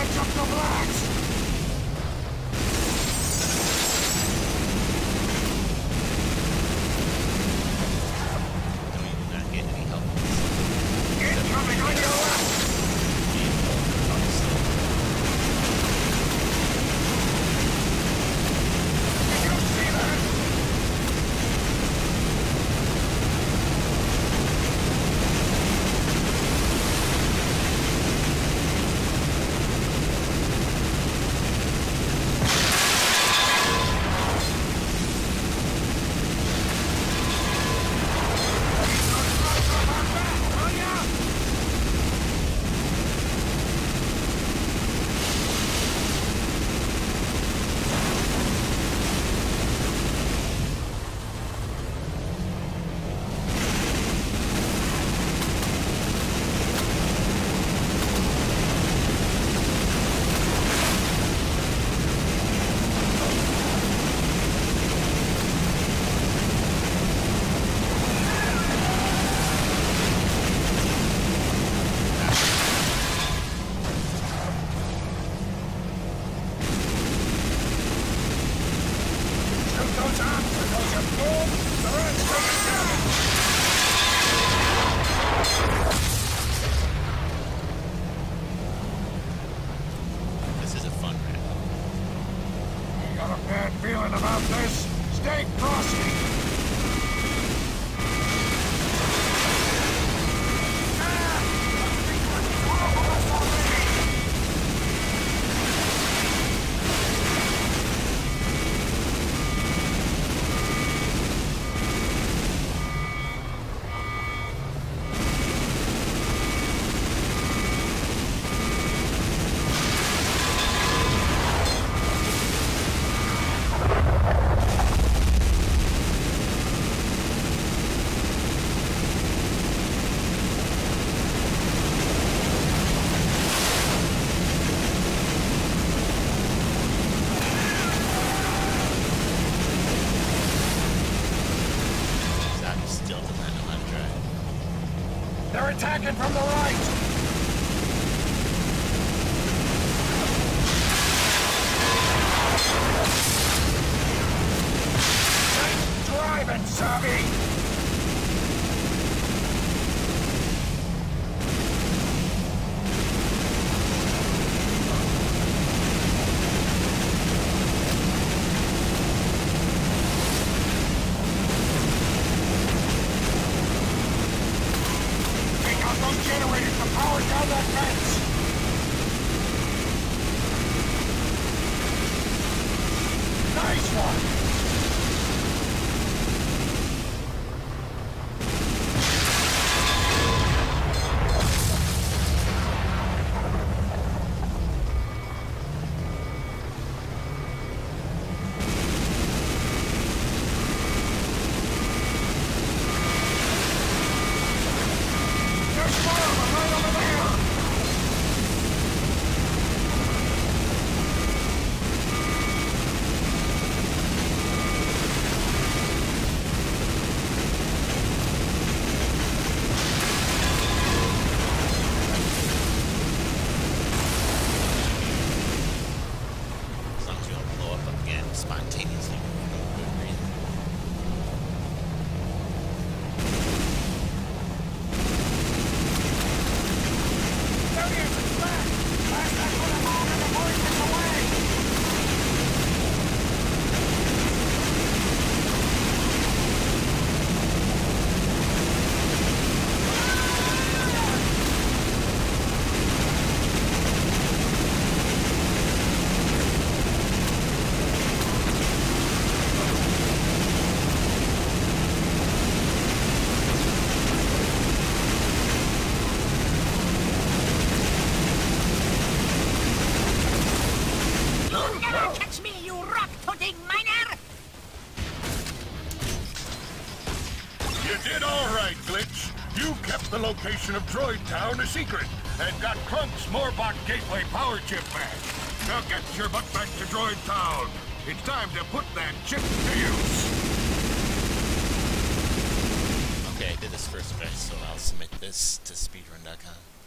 catch up the blacks! Incoming on your left! Did you see that? This is a fun rap. You got a bad feeling about this? Stay frosty! They're attacking from the right! Nice driving, Sabi! Those generators to power down that fence! Nice one! Spontaneously. You kept the location of Droid Town a secret and got Crunk's Moorbot Gateway power chip back. Now get your butt back to Droid Town. It's time to put that chip to use. Okay, I did this first try, so I'll submit this to speedrun.com.